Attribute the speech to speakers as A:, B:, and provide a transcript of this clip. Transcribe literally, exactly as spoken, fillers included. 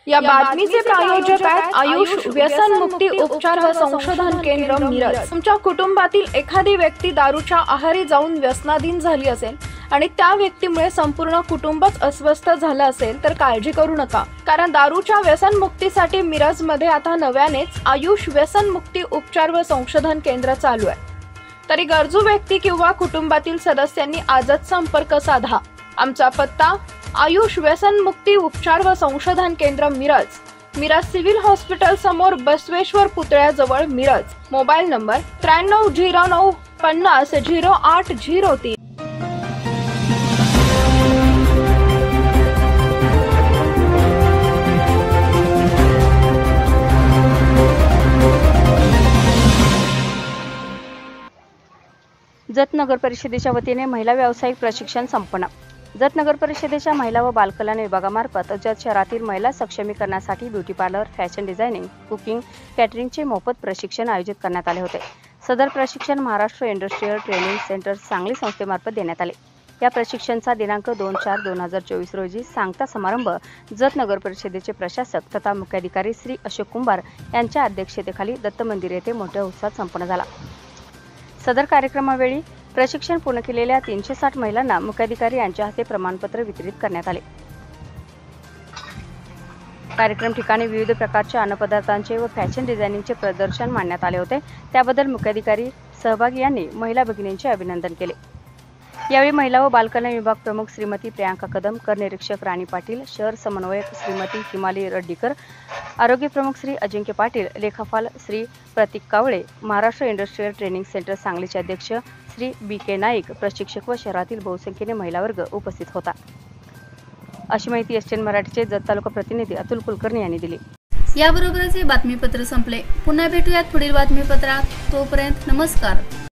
A: या बातमीचे प्रायोजक आहेत आयुष व्यसन मुक्ती उपचार व संशोधन केंद्र मिरज। तुमच्या कुटुंबातील एखादी व्यक्ती दारूच्या आहारी जाऊन व्यसनाधीन झाली असेल आणि त्या व्यक्तीमुळे संपूर्ण कुटुंबच अस्वस्थ झालं असेल तर काळजी करू नका, कारण दारूच्या व्यसन मुक्तीसाठी मिरज मध्ये आता नव्यानेच आयुष व्यसन मुक्ती उपचार व संशोधन केंद्र चालू आहे। तरी गरजू व्यक्ती किंवा कुटुंबातील सदस्यांनी आजच संपर्क साधा। आमचा पत्ता आयुष व्यसन मुक्ती उपचार व संशोधन केंद्र मिरज, मिरज सिव्हिल हॉस्पिटल समोर बसवेश्वर पुतळ्याजवळ मिरज। मोबाईल नंबर त्र्याण्णव झिरो नऊ पन्नास झिरो आठ झिरो तीन।
B: जत नगर परिषदेच्या वतीने महिला व्यावसायिक प्रशिक्षण संपन्न। जत नगर परिषदेच्या महिला व बालकल्याण विभागामार्फत जत शहरातील महिला सक्षमीकरणासाठी beauty parlour, fashion designing, cooking, कॅटरिंगचे मोफत प्रशिक्षण आयोजित करण्यात आले होते। सदर प्रशिक्षण Maharashtra industrial training centre Sangli संस्थेमार्फत देण्यात आले। या प्रशिक्षणाचा दिनांक दोन चार दोन हजार चोवीस रोजी सांगता समारंभ जत नगर परिषदेचे प्रशासक तथा मुख्याधिकारी श्री अशोक कुंभार यांच्या अध्यक्षतेखाली दत्त मंदिर येथे मोठ्या उत्साहात संपन्न झाला। सदर कार्यक्रमावेळी प्रशिक्षण पूर्ण केलेल्या तीनशे साठ महिलांना मुख्याधिकारी यांच्या हस्ते प्रमाणपत्र वितरित करण्यात आले। कार्यक्रम ठिकाणी विविध प्रकारच्या अन्नपदार्थांचे व फॅशन डिझायनिंगचे प्रदर्शन मांडण्यात आले होते। त्याबद्दल मुख्याधिकारी सहभागी यांनी महिला भगिनींचे अभिनंदन केले। यावेळी महिला व बालकल्याण विभाग प्रमुख श्रीमती प्रियांका कदम, कर निरीक्षक राणी पाटील, शहर समन्वयक श्रीमती हिमाली रड्डीकर, आरोग्य प्रमुख श्री अजिंक्य पाटील, लेखापाल Shri Pratik Kawale, Maharashtra industrial training centre सांगलीचे अध्यक्ष श्री बी के नाईक, प्रशिक्षक व शहरातील बहुसंख्येने महिला वर्ग उपस्थित होता। अशी माहिती एस टी एन मराठीचे जत तालुका प्रतिनिधी अतुल कुलकर्णी यांनी दिली।
C: याबरोबरच हे बातमीपत्र संपले। पुन्हा भेटूयात पुढील बातमीपत्रात। तोपर्यंत नमस्कार।